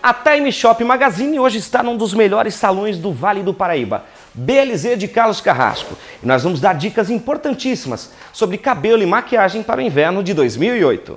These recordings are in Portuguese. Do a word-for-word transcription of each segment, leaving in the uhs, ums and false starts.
A Time Shop Magazine hoje está num dos melhores salões do Vale do Paraíba, B L Z de Carlos Carrasco. E nós vamos dar dicas importantíssimas sobre cabelo e maquiagem para o inverno de dois mil e oito.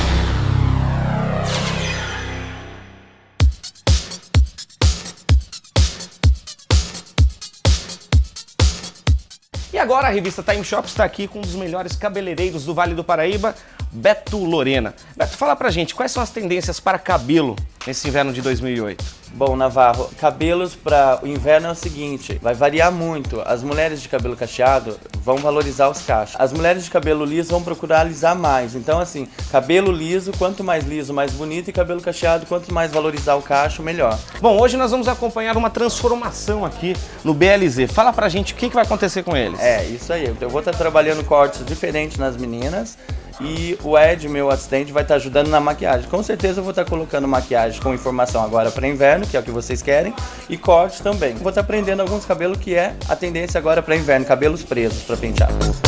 E agora a revista Time Shop está aqui com um dos melhores cabeleireiros do Vale do Paraíba, Beto Lorena. Beto, fala pra gente, quais são as tendências para cabelo nesse inverno de dois mil e oito? Bom, Navarro, cabelos para o inverno é o seguinte, vai variar muito. As mulheres de cabelo cacheado vão valorizar os cachos. As mulheres de cabelo liso vão procurar alisar mais. Então, assim, cabelo liso, quanto mais liso, mais bonito, e cabelo cacheado, quanto mais valorizar o cacho, melhor. Bom, hoje nós vamos acompanhar uma transformação aqui no B L Z. Fala pra gente o que, que vai acontecer com eles. É, isso aí. Eu vou estar trabalhando cortes diferentes nas meninas. E o Ed, meu assistente, vai estar ajudando na maquiagem. Com certeza eu vou estar colocando maquiagem com informação agora para inverno, que é o que vocês querem, e corte também. Vou estar prendendo alguns cabelos que é a tendência agora para inverno, cabelos presos para pentear.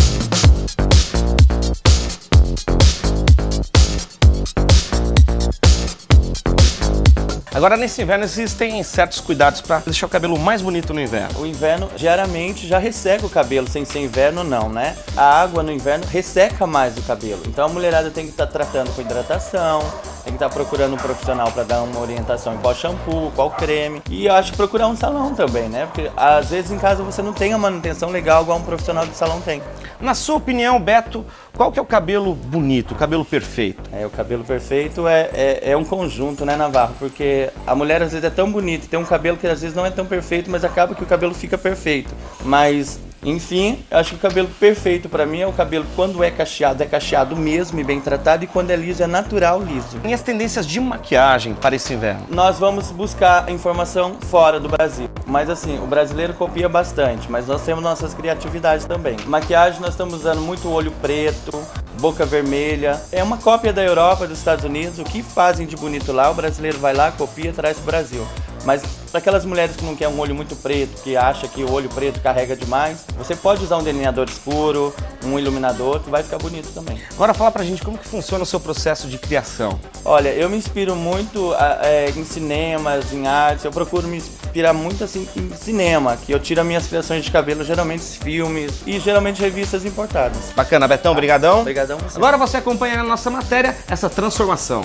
Agora, nesse inverno, existem certos cuidados para deixar o cabelo mais bonito no inverno. O inverno, geralmente, já resseca o cabelo, sem ser inverno não, né? A água no inverno resseca mais o cabelo. Então a mulherada tem que estar tratando com hidratação, tem que estar procurando um profissional para dar uma orientação em qual shampoo, qual creme. E eu acho que procurar um salão também, né? Porque às vezes em casa você não tem a manutenção legal igual um profissional de salão tem. Na sua opinião, Beto, qual que é o cabelo bonito, o cabelo perfeito? É, o cabelo perfeito é, é, é um conjunto, né, Navarro? Porque a mulher às vezes é tão bonita, tem um cabelo que às vezes não é tão perfeito, mas acaba que o cabelo fica perfeito. Mas, enfim, eu acho que o cabelo perfeito pra mim é o cabelo quando é cacheado, é cacheado mesmo e bem tratado, e quando é liso, é natural liso. E as tendências de maquiagem para esse inverno? Nós vamos buscar informação fora do Brasil. Mas assim, o brasileiro copia bastante, mas nós temos nossas criatividades também. Maquiagem, nós estamos usando muito olho preto, boca vermelha. É uma cópia da Europa, dos Estados Unidos. O que fazem de bonito lá, o brasileiro vai lá, copia e traz para o Brasil. Mas para aquelas mulheres que não querem um olho muito preto, que acha que o olho preto carrega demais, você pode usar um delineador escuro, um iluminador, que vai ficar bonito também. Agora fala pra gente como que funciona o seu processo de criação. Olha, eu me inspiro muito é, em cinemas, em artes, eu procuro me inspirar muito assim em cinema, que eu tiro as minhas criações de cabelo, geralmente filmes e geralmente revistas importadas. Bacana, Betão, brigadão. Obrigadão você. Agora você acompanha na nossa matéria essa transformação.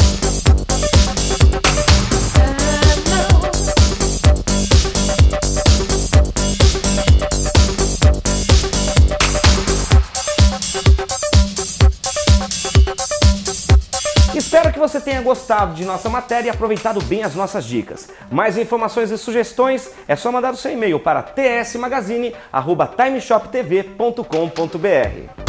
Espero que você tenha gostado de nossa matéria e aproveitado bem as nossas dicas. Mais informações e sugestões é só mandar o seu e-mail para t s magazine arroba time shop t v ponto com ponto b r.